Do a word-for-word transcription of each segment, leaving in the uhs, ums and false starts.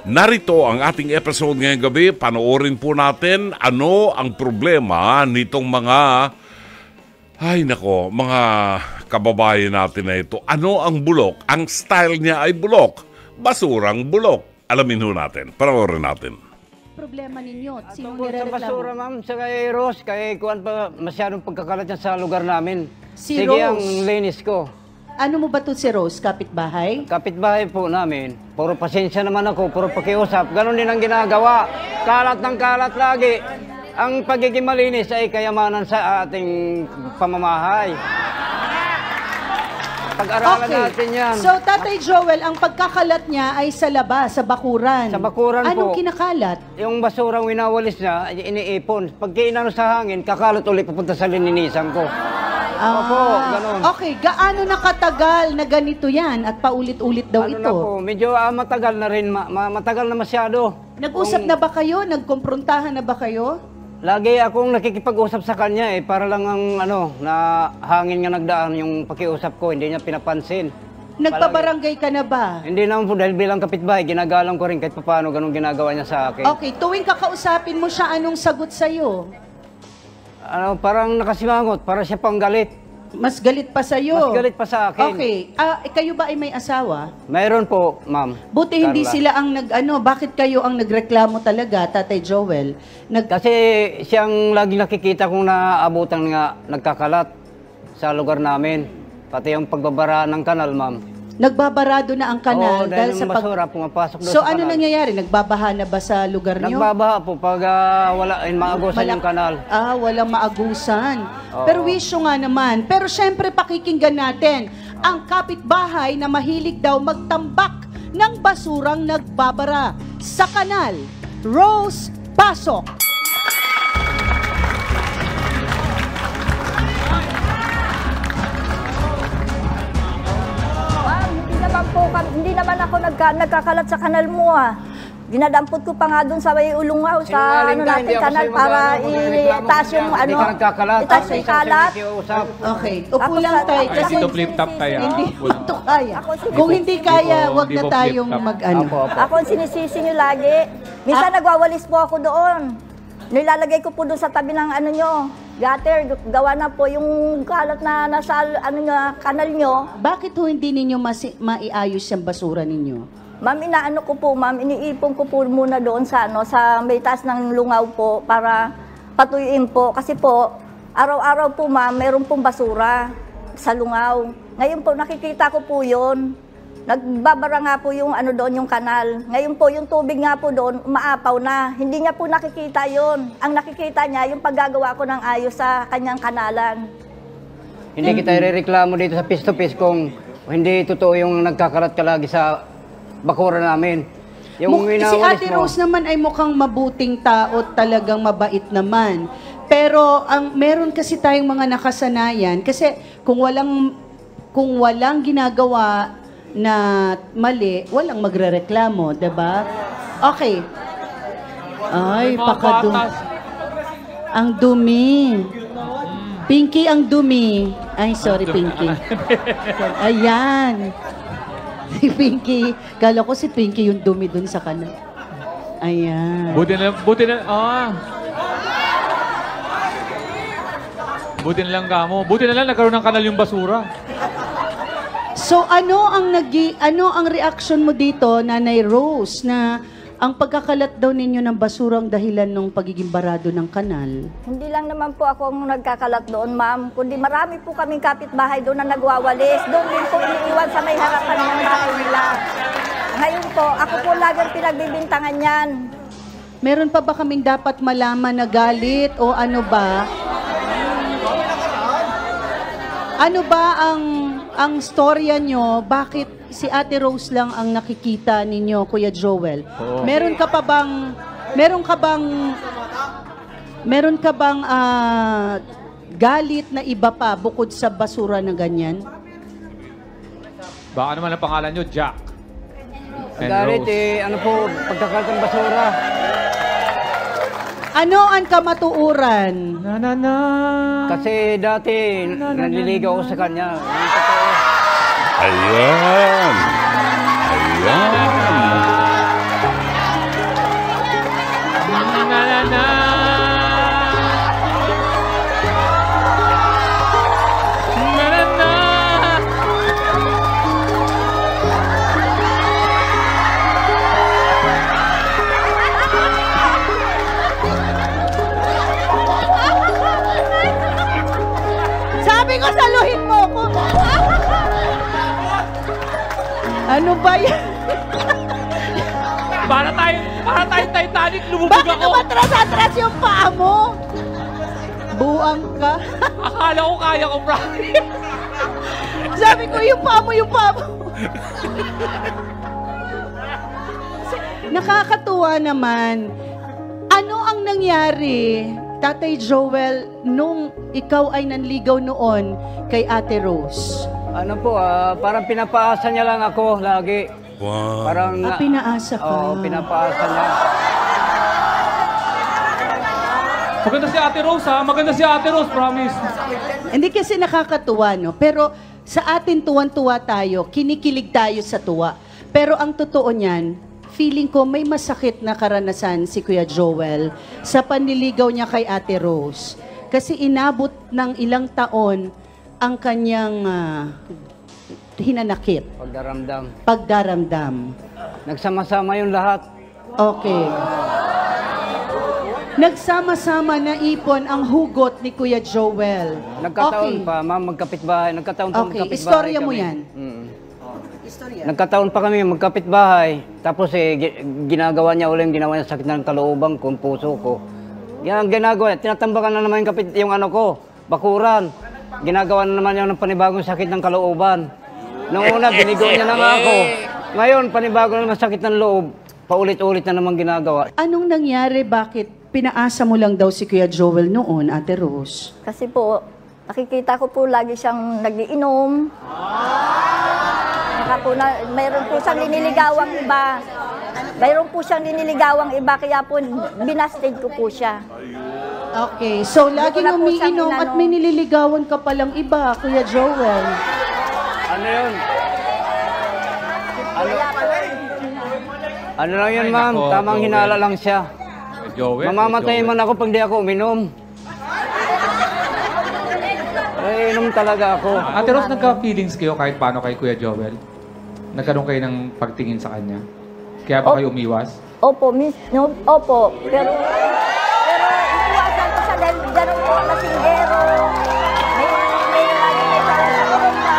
Narito ang ating episode ngayong gabi. Panoorin po natin ano ang problema nitong mga, ay nako, mga kababayan natin na ito. Ano ang bulok? Ang style niya ay bulok. Basurang bulok. Alamin ho natin. Panoorin natin. Problema ninyo? Sino Tungkol sa nirereklamo? basura, ma'am, sa kay Rose, kay kuwan pa masyadong pagkakalat yan sa lugar namin. Si Sige Rose? ang linis ko. Ano mo ba to si Rose? Kapitbahay? Kapitbahay po namin, puro pasensya naman ako, puro pakiusap. Ganon din ang ginagawa. Kalat ng kalat lagi. Ang pagiging malinis ay kayamanan sa ating pamamahay. Pag-aralan Okay. natin yan. So, Tatay Joel, ang pagkakalat niya ay sa labas, sa bakuran. Sa bakuran Anong po. kinakalat? Yung basurang winawalis niya, ay iniipon. Pag kinano sa hangin, kakalat ulit papunta sa lininisan ko. Opo, ganun. Okay, gaano nakatagal na ganito yan at paulit-ulit daw Ano ito? na po, medyo ah, matagal na rin, ma ma matagal na masyado. Nag-usap Kung- na ba kayo? Nagkumprontahan na ba kayo? Lagi akong nakikipag-usap sa kanya eh, para lang ang ano, na hangin nga nagdaan yung pakiusap ko, hindi niya pinapansin. Nagpabarangay ka na ba? Hindi naman po, dahil bilang kapitbahay, ginagalang ko rin kahit paano ganun ginagawa niya sa akin. Okay, tuwing kakausapin mo siya, anong sagot sa'yo? Ano, parang nakasimangot, para siya pang galit. Mas galit pa sa'yo? Mas galit pa sa akin. Okay, ah, eh, kayo ba ay may asawa? Mayroon po, ma'am. Buti hindi Carla. sila ang nag ano, bakit kayo ang nagreklamo talaga, Tatay Joel? Nag Kasi siyang lagi nakikita kong naabutan nga nagkakalat sa lugar namin. Pati yung pagbabara ng kanal, ma'am. nagbabarado na ang kanal Oo, dahil sa yung basura pumapasok doon So sa ano kanal. nangyayari? Nagbabaha na ba sa lugar niyo? Nagbabaha po pag ah, wala, eh, maagusan Malak- yung kanal. Ah, walang maagusan. Oo. Pero wisyo nga naman. Pero syempre pakikinggan natin ang kapitbahay na mahilig daw magtambak ng basurang nagbabara sa kanal. Rose, pasok! Ma'am, hindi naman po, kam- hindi naman ako nagka, nagkakalat sa kanal mo ah. Dinadampot ko pa nga doon sa may ulungaw, sa Sinungaling ano ka, natin hindi ako kanal sa'yo para mag-ano, kung nagreklamo itaas ka yung niya, ano, hindi ka nagkakalat. itaas Ako yung isa kalat. sinikiusap. Okay, upo Ako lang sa- tayo. ako Kasi sa- Ito flip top tayo. ah. hindi Wala. ito kaya. Ako si- Kung hindi kaya, Hindi po- wag hindi na po tayong flip top. mag-ano. Apo, apo. Ako ang sinisisi nyo lagi. Minsan Ah. nagwawalis po ako doon. Nilalagay ko po doon sa tabi ng ano nyo, gutter, gawa na po yung kalat na nasa ano nyo, kanal nyo. Bakit ho hindi ninyo masi- maiayos yung basura ninyo? Ma'am, inaano ko po, ma'am, iniipon ko po muna doon sa ano, sa may taas ng lungaw po para patuyuin po. Kasi po, araw-araw po, ma'am, meron pong basura sa lungaw. Ngayon po, nakikita ko po yun. Nagbabara nga po yung ano doon, yung kanal. Ngayon po, yung tubig nga po doon, umaapaw na. Hindi niya po nakikita yun. Ang nakikita niya, yung paggagawa ko ng ayos sa kanyang kanalan. Hindi kita irereklamo dito sa face to face kung hindi totoo yung nagkakalat ka lagi sa bakura namin. Yung Muk- si winawalis Ate mo, Rose naman ay mukhang mabuting tao, talagang mabait naman. Pero ang meron kasi tayong mga nakasanayan kasi kung walang kung walang ginagawa na mali, walang magrereklamo, 'di ba? Okay. Ay, Mga pakadum. batas. Ang dumi. Pinky ang dumi. Ay, sorry Pinky. Ayan. Si Pinky. Kala ko si Pinky yung dumi dun sa kanan. Ayan. Buti na, buti na, ah. Buti na lang kamo. Buti na lang nagkaroon ng kanal yung basura. So ano ang nagi ano ang reaction mo dito, Nanay Rose, na ang pagkakalat daw ninyo ng basura ang dahilan ng pagiging barado ng kanal? Hindi lang naman po ako ang nagkakalat doon, ma'am. Kundi marami po kaming kapitbahay doon na nagwawalis. Doon din po iniiwan sa may harapan ng bahay nila. Ngayon po, ako po laging pinagbibintangan yan. Meron pa ba kaming dapat malaman na galit o ano ba? Ano ba ang ang storya nyo? Bakit si Ate Rose lang ang nakikita ninyo, Kuya Joel? Oo. Meron ka pa bang meron ka bang meron ka bang ah, galit na iba pa bukod sa basura na ganyan? Baka naman ang pangalan nyo, Jack. ang galit eh, ano po, pagkakalat ng basura. Ano ang kamatuuran? Na na na. Kasi dati, nanliligaw ako sa kanya. Yung totoo. Ayan. Ayan. Ano ba yan? Para tayo, para tayo Titanic, lumubog Bakit ako. umatras-atras yung paa mo? Buang ka. Akala ko kaya ko, promise. Sabi ko, yung paa mo, yung paa mo. Nakakatuwa naman. Ano ang nangyari, Tatay Joel, nung ikaw ay nanligaw noon kay Ate Rose? Ano po, ah, parang pinapaasa niya lang ako lagi. Wow. Parang, Ah, pinaasa ka. Oo, pinapaasa niya. Maganda si Ate Rose, ha? Maganda si Ate Rose, promise. Hindi kasi nakakatuwa, no? Pero sa atin tuwan-tuwa tayo, kinikilig tayo sa tuwa. Pero ang totoo niyan, feeling ko may masakit na karanasan si Kuya Joel sa panliligaw niya kay Ate Rose. Kasi inabot ng ilang taon ang kanyang ah, hinanakit, Pagdaramdam. pagdaramdam. Nagsama-sama yung lahat. Okay. Nagsama-sama na ipon ang hugot ni Kuya Joel. Nagkataon Okay. pa, ma'am, magkapitbahay. Nagkataon pa Okay, magkapitbahay istorya mo kami. yan. Mm. Nagkataon pa kami magkapitbahay. Tapos eh, gi- ginagawa niya ulit yung ginawa niya sakit ng kalooban ko, puso ko. Yan ang ginagawa. Tinatambakan na naman yung, kapit, yung ano ko, bakuran. Ginagawa na naman niya ng panibagong sakit ng kalooban. Noong una, binigo niya na nga ako. Ngayon, panibago na naman sakit ng loob. Paulit-ulit na naman ginagawa. Anong nangyari? Bakit pinaasa mo lang daw si Kuya Joel noon, Ate Rose? Kasi po, nakikita ko po lagi siyang nagiinom. Saka po na, mayroon po siyang linililigawang iba. Mayroon po siyang linililigawang iba, kaya po binasted ko po siya. Okay, so laging Wala po siyang umiinom at inano. may nililigawan ka palang iba, Kuya Joel. Ano yun? Ano, ano lang yun, Ay, ma'am? nako, Tamang Joel. hinala lang siya. Joel, Mamamatay Joel. man ako pag di ako uminom. Eh, inom talaga ako. Ate Rose, nagka-feelings kayo kahit paano kay Kuya Joel? Nagkaroon kayo ng pagtingin sa kanya? Kaya ba Oh. kayo umiwas? Opo, miss, no, opo. Pero, pero iniwasan ko siya dahil ganun po ang lasinggero. May, may lagi may parang sa corona.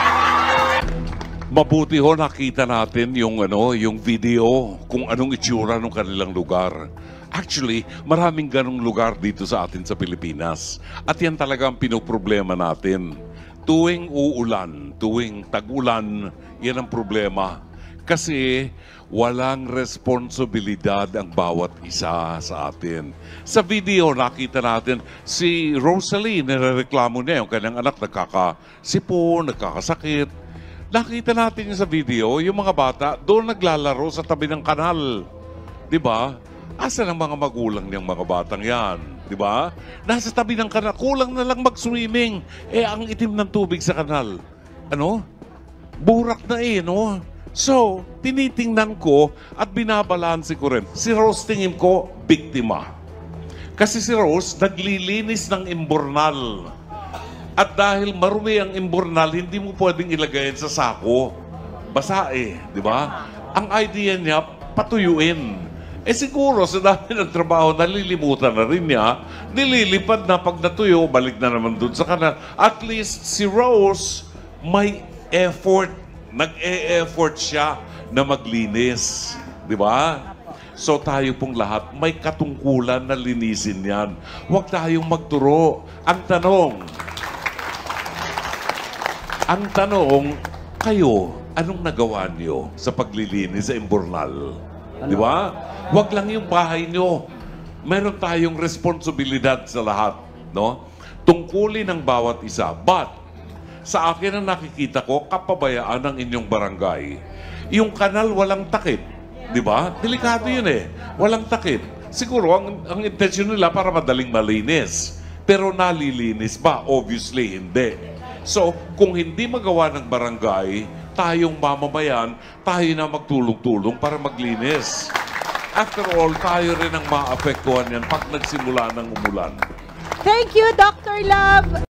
Mabuti ho nakita natin yung ano, yung video kung anong itsura ng kanilang lugar. Actually, maraming ganong lugar dito sa atin sa Pilipinas. At yan talaga ang pinoproblema natin. Tuwing uulan, tuwing tag-ulan, yan ang problema. Kasi walang responsibilidad ang bawat isa sa atin. Sa video, nakita natin si Rosalie, nirereklamo niya yung kanyang anak nagkakasipon, nagkakasakit. Nakita natin yung sa video, yung mga bata doon naglalaro sa tabi ng kanal. Di ba? Asan ang mga magulang niyang mga batang yan? Di ba? Nasa tabi ng kanal. Kulang na lang mag-swimming. Eh, ang itim ng tubig sa kanal. Ano? Burak na eh, no? So, tinitingnan ko at binabalanse ko rin. Si Rose tingin ko, biktima. Kasi si Rose, naglilinis ng imbornal. At dahil marumi ang imbornal, hindi mo pwedeng ilagay sa sako. Basa eh, di ba? Ang idea niya, patuyuin. Eh siguro, sa dami ng trabaho, nalilimutan na rin niya, nililipad na pag natuyo, balik na naman dun sa kanal. At least si Rose, may effort. Nag-e-effort siya na maglinis. Di ba? So tayo pong lahat, may katungkulan na linisin yan. Huwag tayong magturo. Ang tanong, ang tanong, kayo, anong nagawa niyo sa paglilinis sa imbornal? Di ba? Huwag lang yung bahay niyo. Meron tayong responsibilidad sa lahat, no? Tungkulin ng bawat isa. But, sa akin ang nakikita ko, kapabayaan ng inyong barangay. Yung kanal walang takip. Di ba? Delikado yun eh. Walang takip. Siguro, ang, ang intensyon nila para madaling malinis. Pero nalilinis ba? Obviously, hindi. So, kung hindi magawa ng barangay, tayong mamamayan, tayo na magtulong-tulong para maglinis. After all, tayo rin ang maapektuhan yan pag nagsimula ng umulan. Thank you, Doctor Love!